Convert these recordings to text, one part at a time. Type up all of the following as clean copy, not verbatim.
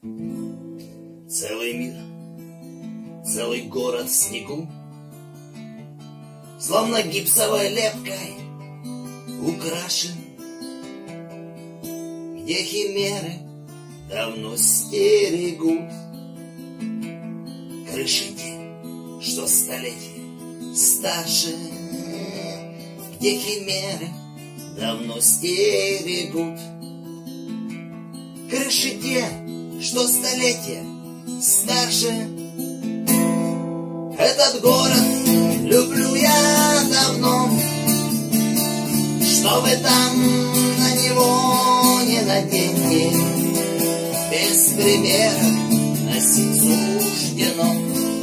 Целый мир, целый город в снегу, словно гипсовой лепкой украшен, где химеры давно стерегут крыши те, что столетия старше, где химеры давно стерегут крыши те, что столетия старше. Этот город люблю я давно, что вы там на него не наденьте, без примера носить суждено.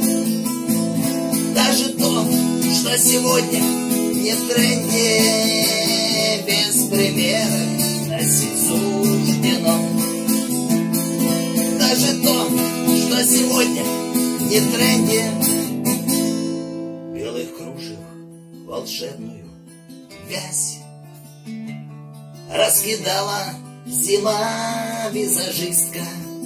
Даже то, что сегодня не в тренде, без примера носить суждено. Даже то, что сегодня не в тренде, белых кружев волшебную вязь раскидала зима-визажистка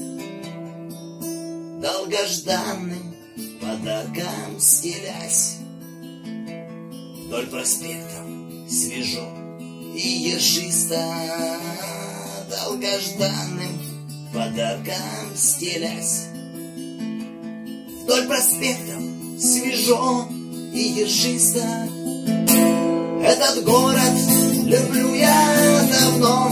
долгожданным подарком стелясь. Вдоль проспектов свежо и ершисто долгожданным подарком стелясь. Вдоль проспектов свежо и ершисто. Этот город люблю я давно,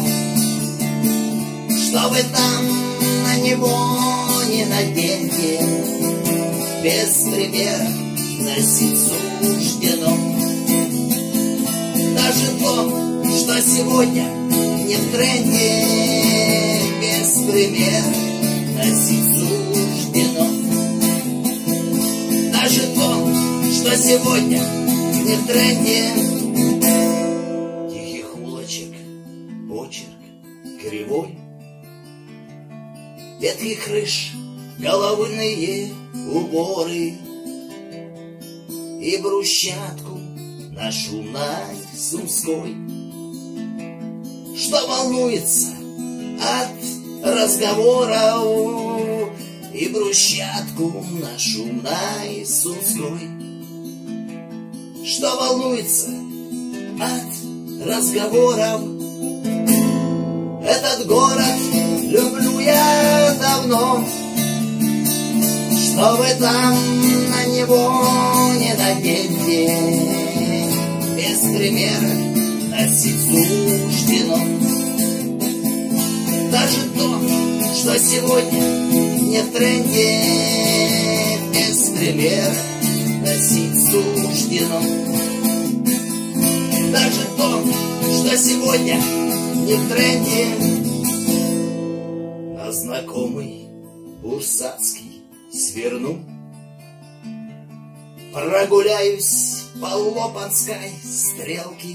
что вы там на него не наденьте, без примера носить суждено. Даже то, что сегодня не в тренде, без примера носить суждено. Даже то, что сегодня не в тренде, тихих улочек почерк кривой, ветхих крыш головные уборы и брусчатку на шумной Сумской, что волнуется от разговоров, и брусчатку на шумной Сумской, что волнуется от разговоров. Этот город люблю я давно, что вы там на него не наденьте, без примера носить суждено. Даже то, что сегодня не в тренде, без примера носить суждено. Даже то, что сегодня не в тренде, на знакомый Бурсацкий сверну, прогуляюсь по Лопанской стрелке,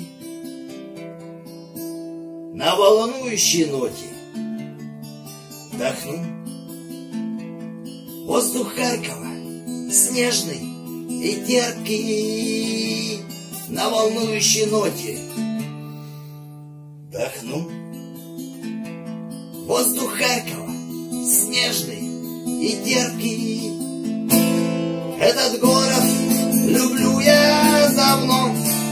на волнующей ноте вдохну воздух Харькова, снежный и терпкий, на волнующей ноте вдохну воздух Харькова, снежный и терпкий. Этот город люблю я давно,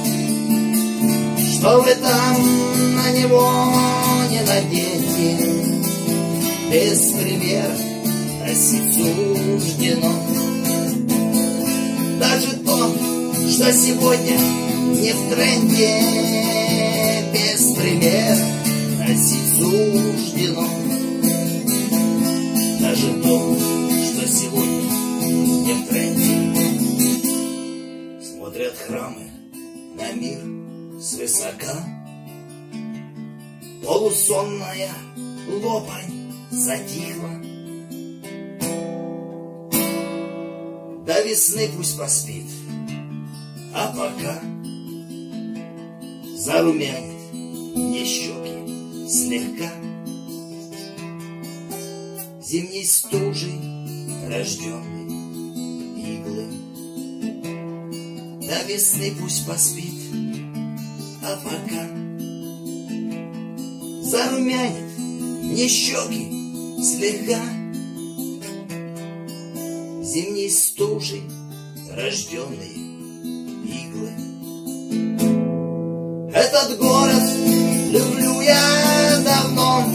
что вы там на него не наденьте, без примера носить суждено. Даже то, что сегодня не в тренде, без примера носить суждено. Даже то, что сегодня не в тренде, смотрят храмы на мир свысока, полусонная Лопань затихла. До весны пусть поспит, а пока зарумянит мне щеки слегка зимней стужей рожденной иглы. До весны пусть поспит, а пока зарумянит мне щеки слегка зимней стужей рожденные иглы. Этот город люблю я давно,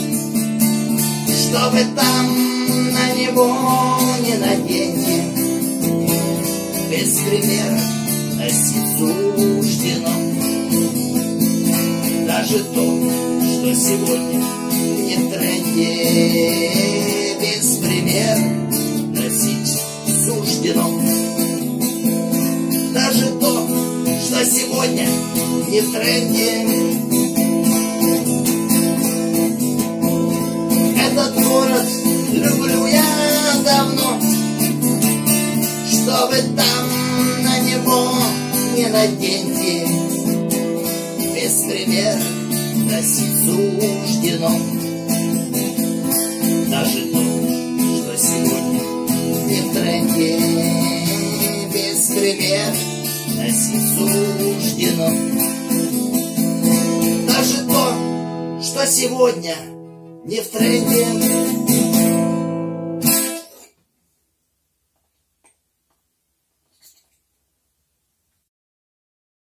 что вы там на него не наденьте, без примера носить суждено. Даже то, что сегодня не в тренде, без примера носить суждено. Даже то, что сегодня не в тренде. Этот город люблю я давно, что вы там на него не наденьте, без примера носить суждено. Даже то, что сегодня не в тренде, без примера носить суждено. Даже то, что сегодня не в тренде.